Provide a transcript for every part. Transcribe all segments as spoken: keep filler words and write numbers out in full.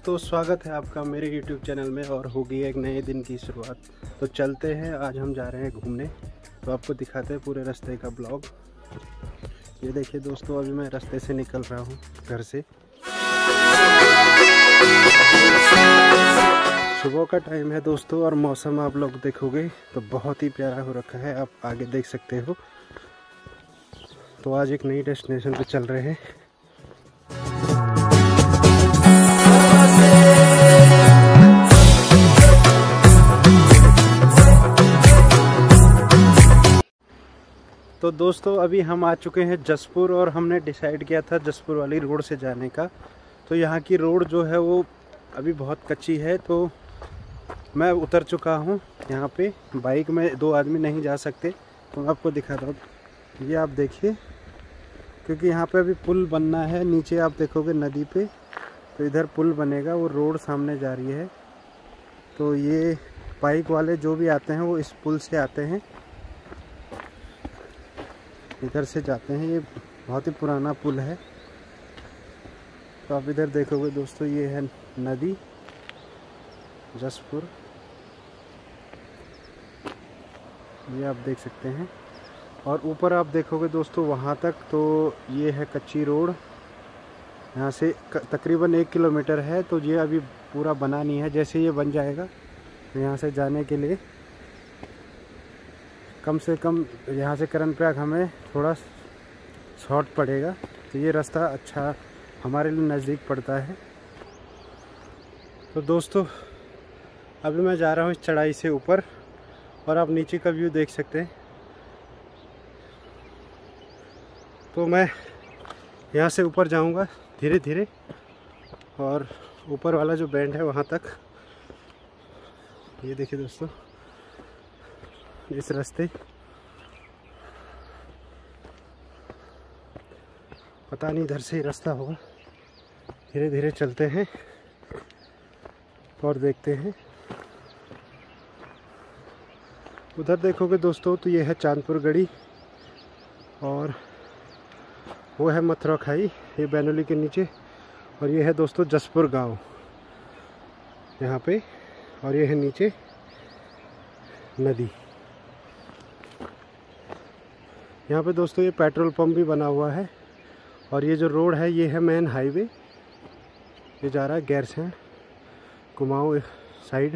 दोस्तों, स्वागत है आपका मेरे YouTube चैनल में और होगी एक नए दिन की शुरुआत। तो चलते हैं, आज हम जा रहे हैं घूमने। तो आपको दिखाते हैं पूरे रास्ते का ब्लॉग। ये देखिए दोस्तों, अभी मैं रास्ते से निकल रहा हूँ घर से। सुबह का टाइम है दोस्तों और मौसम आप लोग देखोगे तो बहुत ही प्यारा हो रखा है, आप आगे देख सकते हो। तो आज एक नई डेस्टिनेशन पे चल रहे हैं। तो दोस्तों, अभी हम आ चुके हैं जसपुर और हमने डिसाइड किया था जसपुर वाली रोड से जाने का। तो यहाँ की रोड जो है वो अभी बहुत कच्ची है, तो मैं उतर चुका हूँ यहाँ पे। बाइक में दो आदमी नहीं जा सकते, तो मैं आपको दिखाता हूँ। ये आप देखिए, क्योंकि यहाँ पे अभी पुल बनना है। नीचे आप देखोगे नदी पे, तो इधर पुल बनेगा, वो रोड सामने जा रही है। तो ये बाइक वाले जो भी आते हैं वो इस पुल से आते हैं, इधर से जाते हैं। ये बहुत ही पुराना पुल है। तो आप इधर देखोगे दोस्तों, ये है नदी जसपुर, ये आप देख सकते हैं। और ऊपर आप देखोगे दोस्तों वहाँ तक, तो ये है कच्ची रोड। यहाँ से तकरीबन एक किलोमीटर है। तो ये अभी पूरा बना नहीं है, जैसे ये बन जाएगा तो यहाँ से जाने के लिए कम से कम यहाँ से कर्णप्रयाग हमें थोड़ा शॉर्ट पड़ेगा। तो ये रास्ता अच्छा हमारे लिए नज़दीक पड़ता है। तो दोस्तों, अभी मैं जा रहा हूँ इस चढ़ाई से ऊपर और आप नीचे का व्यू देख सकते हैं। तो मैं यहाँ से ऊपर जाऊँगा धीरे धीरे, और ऊपर वाला जो बैंड है वहाँ तक। ये देखिए दोस्तों, इस रास्ते पता नहीं इधर से ही रास्ता होगा। धीरे धीरे चलते हैं और देखते हैं। उधर देखोगे दोस्तों तो ये है चांदपुर गढ़ी और वो है मथुरा खाई, ये बैनोली के नीचे। और ये है दोस्तों जसपुर गांव यहाँ पे, और ये है नीचे नदी। यहाँ पे दोस्तों ये पेट्रोल पंप भी बना हुआ है। और ये जो रोड है ये है मेन हाईवे, ये जा रहा है गैरसैंण कुमाऊं साइड।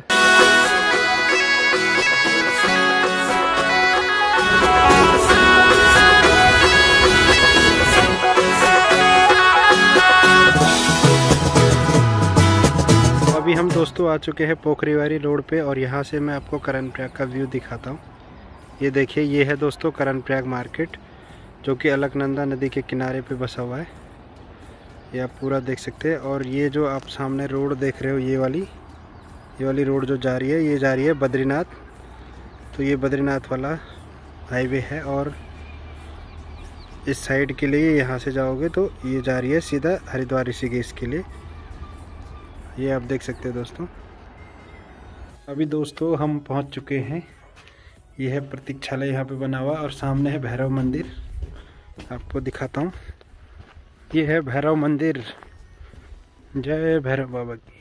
तो अभी हम दोस्तों आ चुके हैं पोखरीवारी रोड पे, और यहाँ से मैं आपको कर्णप्रयाग का व्यू दिखाता हूँ। ये देखिए, ये है दोस्तों कर्णप्रयाग मार्केट, जो कि अलकनंदा नदी के किनारे पे बसा हुआ है। ये आप पूरा देख सकते हैं। और ये जो आप सामने रोड देख रहे हो, ये वाली ये वाली रोड जो जा रही है, ये जा रही है बद्रीनाथ। तो ये बद्रीनाथ वाला हाईवे है। और इस साइड के लिए यहाँ से जाओगे तो ये जा रही है सीधा हरिद्वार ऋषिकेश के लिए। ये आप देख सकते हैं दोस्तों। अभी दोस्तों हम पहुँच चुके हैं। ये है प्रतीक्षालय यहाँ पे बना हुआ, और सामने है भैरव मंदिर। आपको दिखाता हूँ, ये है भैरव मंदिर। जय भैरव बाबा की।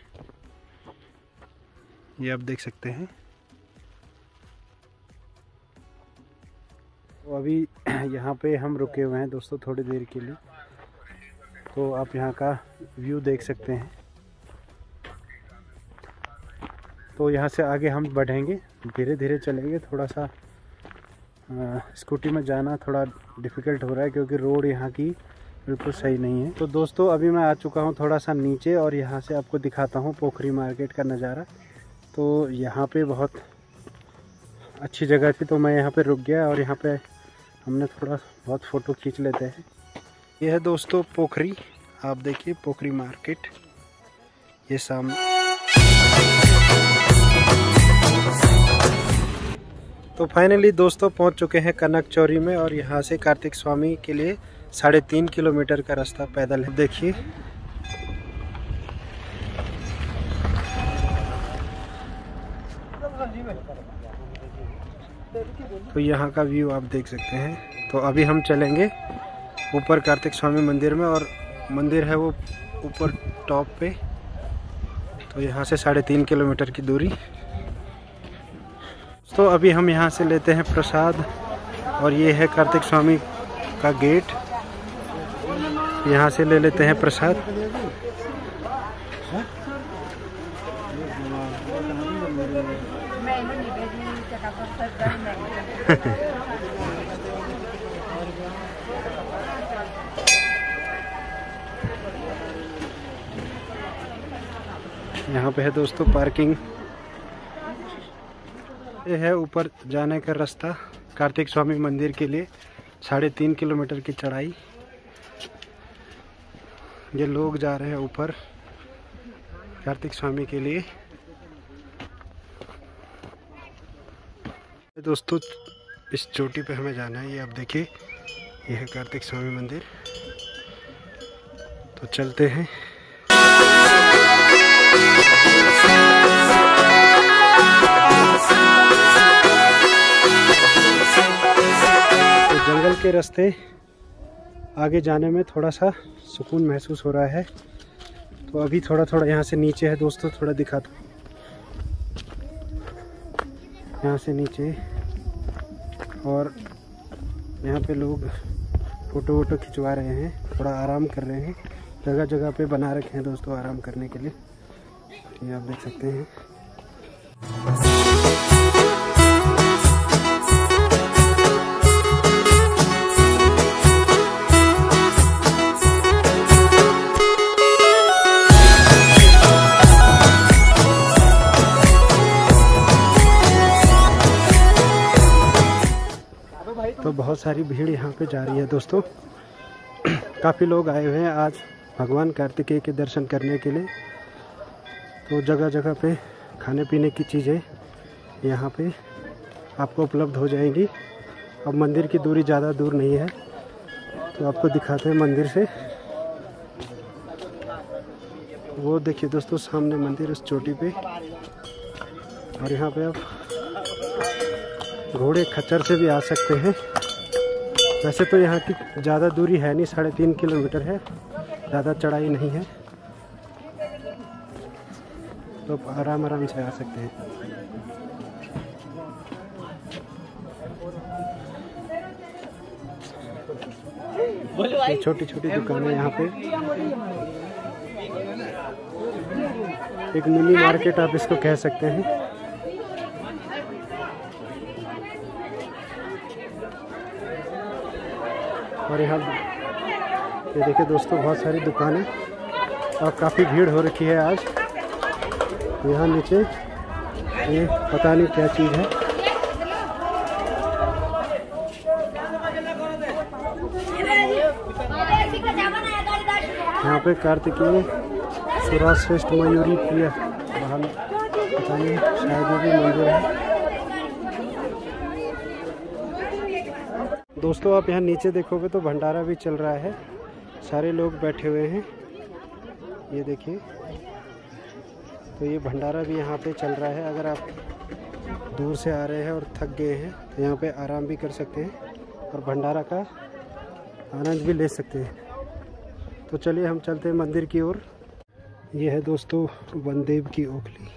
ये आप देख सकते हैं। तो अभी यहाँ पे हम रुके हुए हैं दोस्तों थोड़ी देर के लिए। तो आप यहाँ का व्यू देख सकते हैं। तो यहाँ से आगे हम बढ़ेंगे, धीरे धीरे चलेंगे। थोड़ा सा आ, स्कूटी में जाना थोड़ा डिफ़िकल्ट हो रहा है, क्योंकि रोड यहाँ की बिल्कुल सही नहीं है। तो दोस्तों, अभी मैं आ चुका हूँ थोड़ा सा नीचे, और यहाँ से आपको दिखाता हूँ पोखरी मार्केट का नज़ारा। तो यहाँ पे बहुत अच्छी जगह थी, तो मैं यहाँ पे रुक गया और यहाँ पे हमने थोड़ा बहुत फ़ोटो खींच लेते हैं। यह है दोस्तों पोखरी, आप देखिए पोखरी मार्केट, ये सामने। तो फाइनली दोस्तों पहुंच चुके हैं कनक चौरी में, और यहाँ से कार्तिक स्वामी के लिए साढ़े तीन किलोमीटर का रास्ता पैदल है। देखिए, तो यहाँ का व्यू आप देख सकते हैं। तो अभी हम चलेंगे ऊपर कार्तिक स्वामी मंदिर में, और मंदिर है वो ऊपर टॉप पे। तो यहाँ से साढ़े तीन किलोमीटर की दूरी। तो अभी हम यहाँ से लेते हैं प्रसाद और ये है कार्तिक स्वामी का गेट। यहाँ से ले लेते हैं प्रसाद। यहाँ पे है दोस्तों पार्किंग। ये है ऊपर जाने का रास्ता कार्तिक स्वामी मंदिर के लिए, साढ़े तीन किलोमीटर की चढ़ाई। ये लोग जा रहे हैं ऊपर कार्तिक स्वामी के लिए। दोस्तों इस चोटी पे हमें जाना है। ये आप देखिए, ये है कार्तिक स्वामी मंदिर। तो चलते हैं। तो जंगल के रास्ते आगे जाने में थोड़ा सा सुकून महसूस हो रहा है। तो अभी थोड़ा थोड़ा यहाँ से नीचे है दोस्तों, थोड़ा दिखा दो। यहाँ से नीचे और यहाँ पे लोग फ़ोटो वोटो खिंचवा रहे हैं, थोड़ा आराम कर रहे हैं। जगह जगह पे बना रखे हैं दोस्तों आराम करने के लिए। ये आप देख सकते हैं। तो बहुत सारी भीड़ यहाँ पे जा रही है दोस्तों। काफ़ी लोग आए हुए हैं आज भगवान कार्तिकेय के दर्शन करने के लिए। तो जगह जगह पे खाने पीने की चीज़ें यहाँ पे आपको उपलब्ध हो जाएंगी। अब मंदिर की दूरी ज़्यादा दूर नहीं है, तो आपको दिखाते हैं मंदिर से। वो देखिए दोस्तों सामने मंदिर उस चोटी पे। और यहाँ पे आप घोड़े खच्चर से भी आ सकते हैं। वैसे तो यहाँ की ज़्यादा दूरी है नहीं, साढ़े तीन किलोमीटर है, ज़्यादा चढ़ाई नहीं है, तो आराम आराम से आ सकते हैं। ये छोटी छोटी दुकानें यहाँ पे, एक मिनी मार्केट आप इसको कह सकते हैं। और यहाँ ये देखिए दोस्तों बहुत सारी दुकानें और काफ़ी भीड़ हो रखी है आज। यहाँ नीचे ये पता नहीं क्या चीज़ है। यहाँ पे कार्तिकेय सुराश्रेष्ठ मयूरी प्रिय बहाल पता नहीं शायद ये भी मंदिर है। दोस्तों आप यहाँ नीचे देखोगे तो भंडारा भी चल रहा है, सारे लोग बैठे हुए हैं। ये देखिए, तो ये भंडारा भी यहाँ पे चल रहा है। अगर आप दूर से आ रहे हैं और थक गए हैं तो यहाँ पे आराम भी कर सकते हैं और भंडारा का आनंद भी ले सकते हैं। तो चलिए हम चलते हैं मंदिर की ओर। ये है दोस्तों वनदेव की ओखली।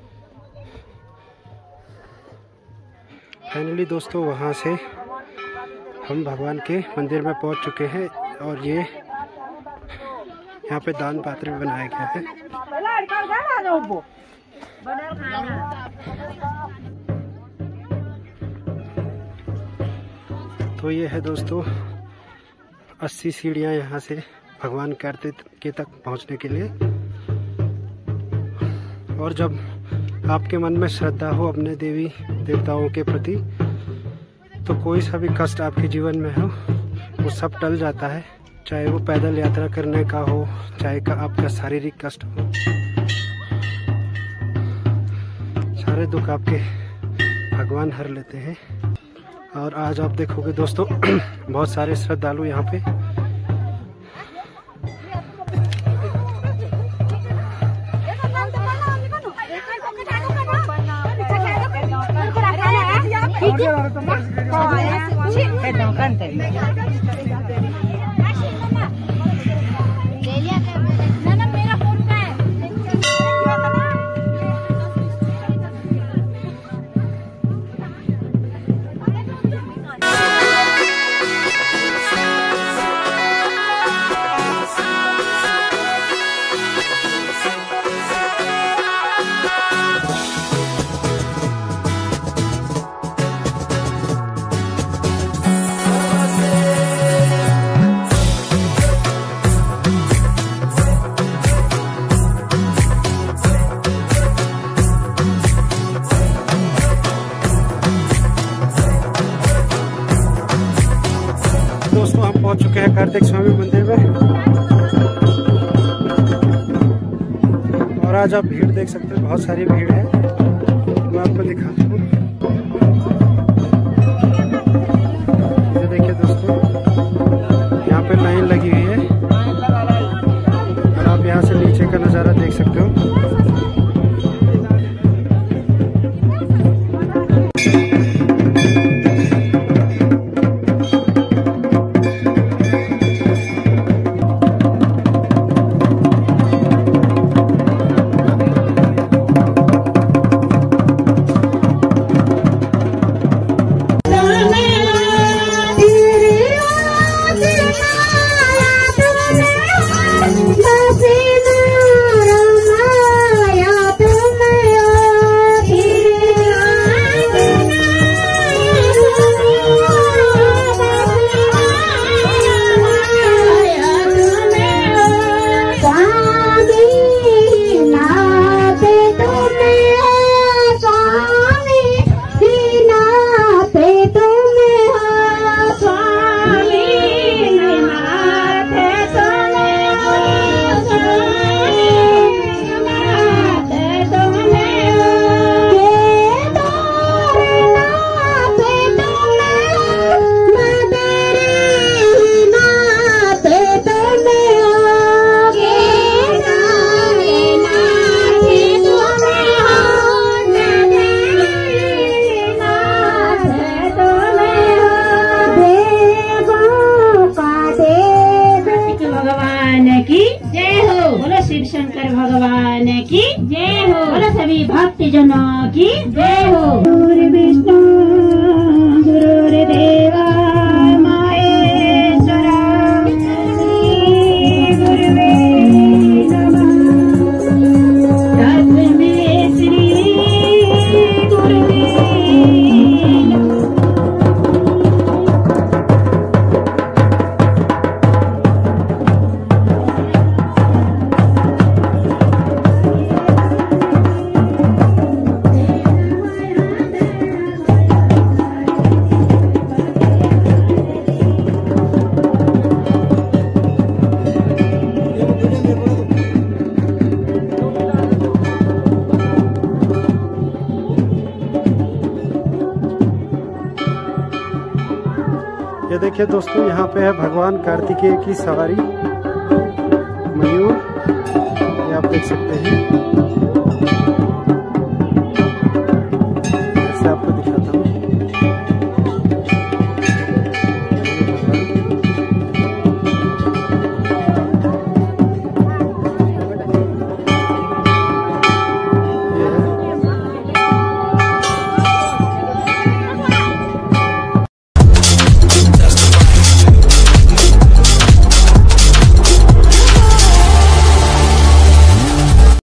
फाइनली दोस्तों वहाँ से हम भगवान के मंदिर में पहुँच चुके हैं और ये यहाँ पे दान पात्र बनाया गया है। तो ये है दोस्तों अस्सी सीढ़ियाँ यहाँ से भगवान कार्तिकेय तक पहुँचने के लिए। और जब आपके मन में श्रद्धा हो अपने देवी देवताओं के प्रति, तो कोई सा भी कष्ट आपके जीवन में हो वो सब टल जाता है। चाहे वो पैदल यात्रा करने का हो, चाहे का आपका शारीरिक कष्ट हो, सारे दुख आपके भगवान हर लेते हैं। और आज आप देखोगे दोस्तों बहुत सारे श्रद्धालु यहाँ पे पहुंच चुके हैं कार्तिक स्वामी मंदिर में और आज आप भीड़ देख सकते हैं, बहुत सारी भीड़ है। मैं आपको दिखाता हूँ। ये देखिए दोस्तों, यहाँ पे लाइन लगी हुई है और आप यहाँ से नीचे का नज़ारा देख सकते हो। शिव शंकर भगवान की जय हो। बोलो सभी भक्त जनों की जय हो। गुरु विष्णु गुरुर्देवा महेश्वरा श्री गुरुवे नमः। तस्मै श्री गुरुवे नमः। ये देखिए दोस्तों, यहाँ पे है भगवान कार्तिकेय की सवारी मयूर, ये आप देख सकते हैं।